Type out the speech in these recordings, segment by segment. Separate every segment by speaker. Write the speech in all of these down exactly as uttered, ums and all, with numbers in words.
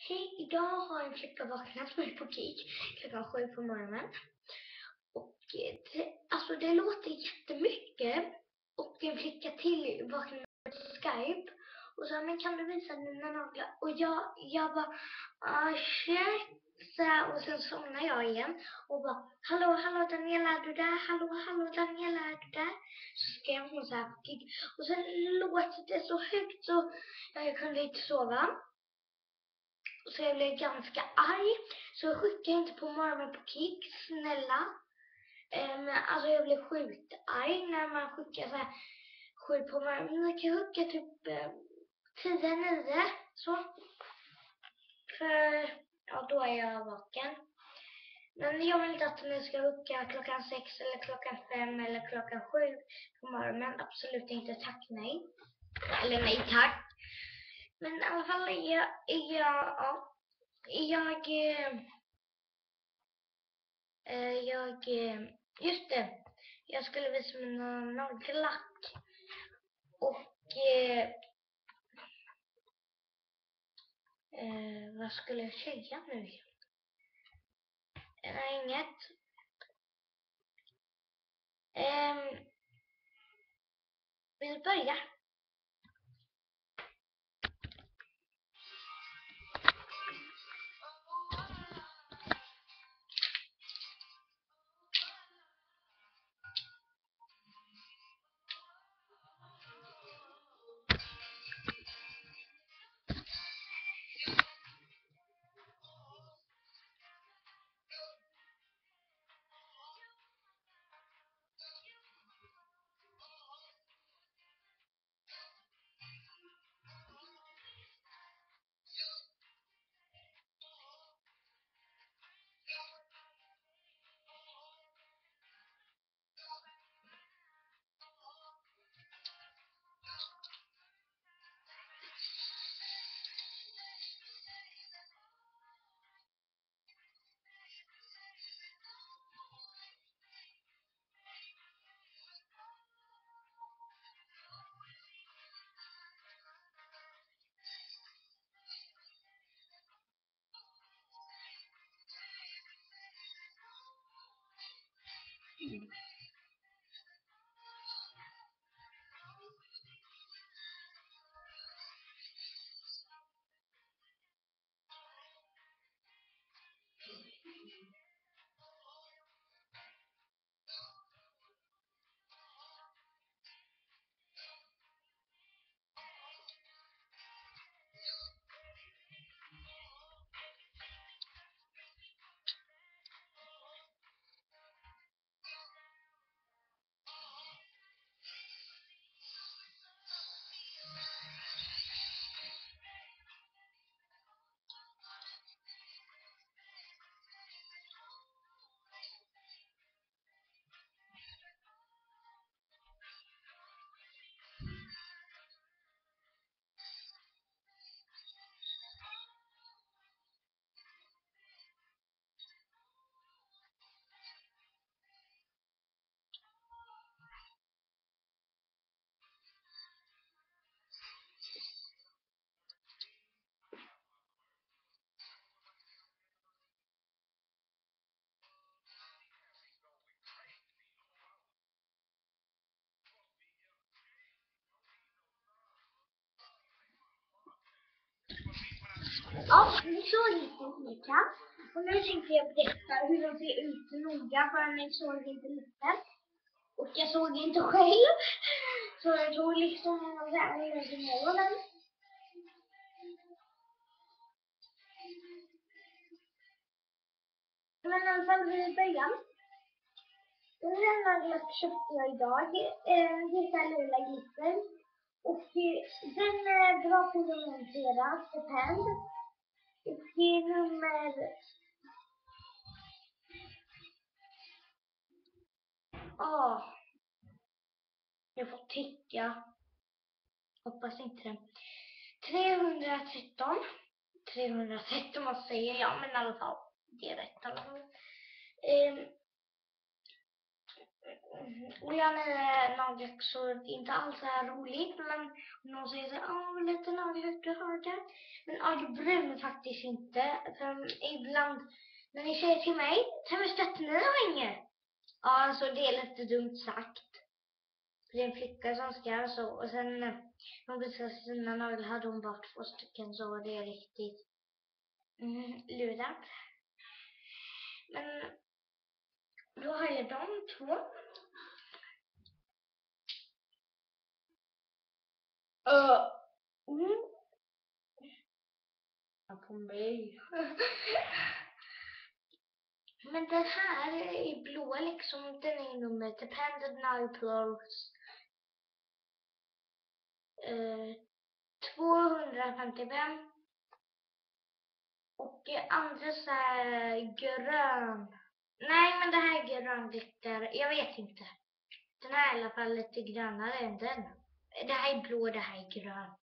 Speaker 1: Hej, idag har en flicka vaknat med på kik klockan sju på morgonen. Och det, alltså det låter jättemycket. Och en flicka till vaknade med Skype. Och sa, men kan du visa dina naglar? Och jag, jag bara, ah shit. Så här, och sen somnade jag igen. Och bara, hallå, hallå Daniela, är du där? Hallå, hallå Daniela, är du där? Så skrev hon så här på kik. Och sen låter det så högt så jag kunde inte sova. Så jag blev ganska arg. Så jag skickade inte på morgonen på kik, snälla. Um, alltså jag blev sjukt arg när man skickar så här sju på morgonen. Man kan skicka typ um, tio, nio. Så. För ja, då är jag vaken. Men jag vill inte att ni ska skicka klockan sex eller klockan fem eller klockan sju på morgonen. Absolut inte, tack nej. Eller nej tack. Men i alla fall är jag, är jag ja. Jag, eh, jag, just det, jag skulle visa mina nagellack och eh, eh, vad skulle jag säga nu? Nej, inget. Eh, vi börjar. Mm. Ja, ni såg inte olika. Och nu tänkte jag berätta hur de ser ut noga, för ni såg inte lite. Och jag såg inte själv. Så jag tog liksom en värld i målen. Men i alla fall vi börjar. Den här nagellack köpte jag idag. Eh, heter Lila Glitter. Och den är bra pigmenterad, Depend. Och det är nummer... Åh. Oh. Jag får tycka. Hoppas inte det. trehundratretton. trehundratretton, vad säger jag? Men i alla fall, det är rätt i alla fall. Um, Och jag är nagellack så det är inte alls så här roligt. Men någon säger så här, åh lite nagellack du har det. Men ja, det bryr mig faktiskt inte. För ibland när ni säger till mig, hur stötte ni har inget? Ja, alltså det är lite dumt sagt. Det är en flicka som ska så. Och sen när hon visade sina naglar hade hon bara två stycken så det är riktigt mm, lurat. Men då har jag de två. Uh, mm. Ja, på mig. Men den här är blå liksom. Den är nummer Dependent Nail Plus. Uh, tvåhundrafemtiofem. Och andra så här grön. Nej, men det här är grön glitter. Jag vet inte. Den här är i alla fall lite grönare än den. Det här är blå, det här är grön.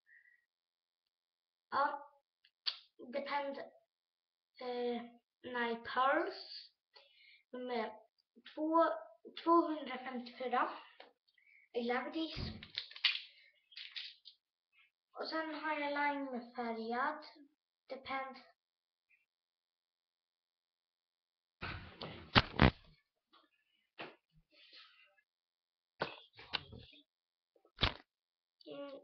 Speaker 1: Ja. Depend eh, Night Pearls. Nummer två, tvåhundrafemtiofyra. I love this. Och sen har jag limefärgad. Depend. Mm.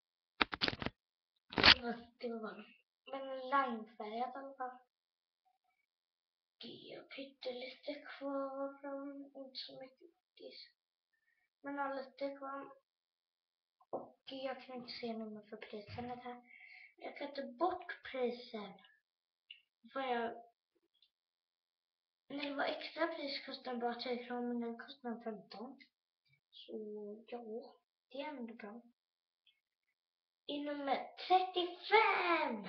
Speaker 1: Det var men limefärgad i alla fall. Det är pyttelite kvar. Inte så mycket. Men har lite kvar. Och jag kan inte se nummer för prisen här. Jag kan ta bort prisen. För jag... När det var extra pris kostar bara tre kronor, men den kostar femton. Så ja, det är ändå bra. I nummer trettiofem.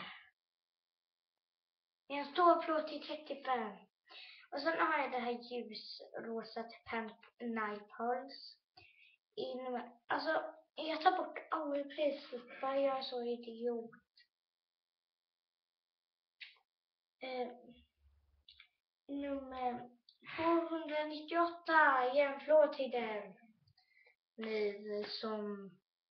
Speaker 1: Jag står på till trettiofem. Och sen har jag det här ljusrosa Pen Night Pearls. I nummer... Alltså, jag tar bort alla priser. För jag är så idiot. Eh, nummer tvåhundranittioåtta. Jämför till den. Ni som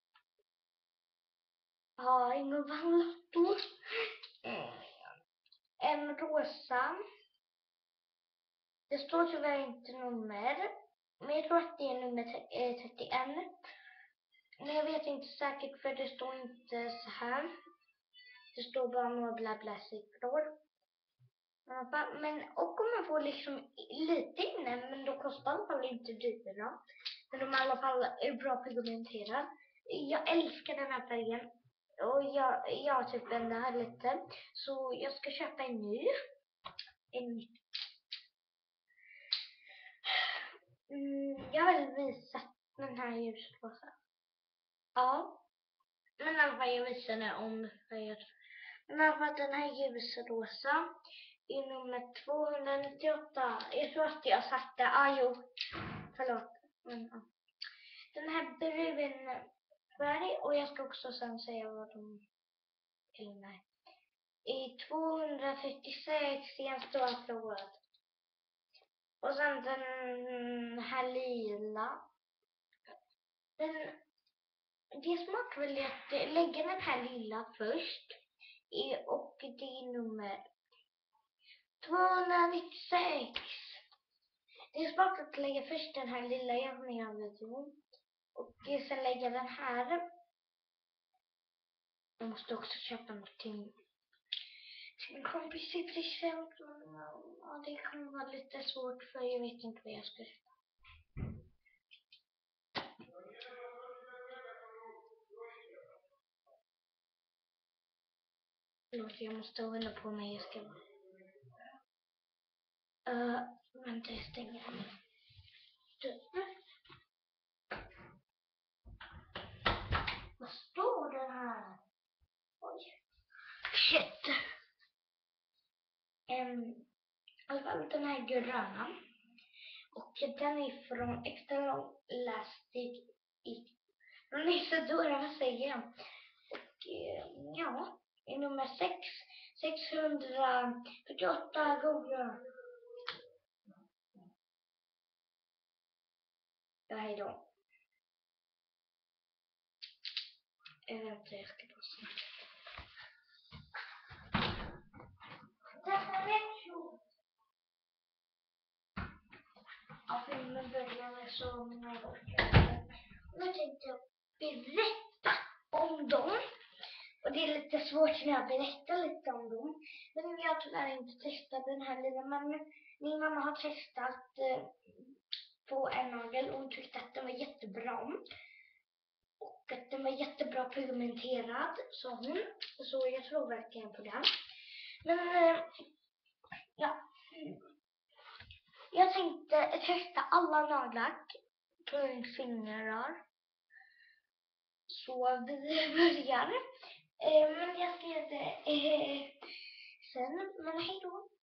Speaker 1: har ingen vallotto. Eh, en rosa. Det står tyvärr inte nummer. Men jag tror att det är nummer trettioett. Men jag vet inte säkert för det står inte så här. Det står bara några bla bla siffror. Men och om man får liksom lite inne, men då kostar i alla fall inte dyra. Men de är i alla fall är bra pigmenterade. Jag älskar den här färgen. Och jag, jag har typ den där lite. Så jag ska köpa en ny. En mm, jag vill visa den här ljusrosa. Ja. Men i alla fall jag visar den om färgen. Men i alla fall den här ljusrosa. I nummer tvåhundranittioåtta. Jag tror att jag har sagt det. Ah, jo. Förlåt. Mm, ja. Den här brun färg. Och jag ska också sen säga vad de är. I tvåhundrafyrtiosex i en stor flod. Och sen den här lila. Den, det är smart väl att lägga den här lila först. I, och det är nummer tvåhundranittiosex. Det är smart att lägga först den här lilla jämförelsen. Och sen lägga den här. Jag måste också köpa någonting till en kompis i present. Ja, det kommer vara lite svårt för jag vet inte vad jag ska köpa. Förlåt, jag måste hålla på mig. Jag ska... Uh, vänta, jag stänger den. Vad står det här? Oj. Shit. Um, alltså den här gröna. Och den är från Extra Long Lasting i från Isadora, vad säger jag? Och uh, ja, i nummer sex. sexhundrafyrtioåtta googlar. Ja, hej då. Jag väntar, jag ska bara snart. Ja, filmen började så med nu tänkte jag berätta om dem. Och det är lite svårt när jag berättar lite om dem. Men jag har tyvärr inte testat den här lilla. Men min mamma har testat eh, på en nagel och hon tyckte att den var jättebra. Och att den var jättebra pigmenterad, sa hon. Så jag tror verkligen på den. Men eh, ja. Jag tänkte testa alla naglar på min fingerrör. Så vi börjar. Eh, men jag ska göra det eh, sen. Men hej då.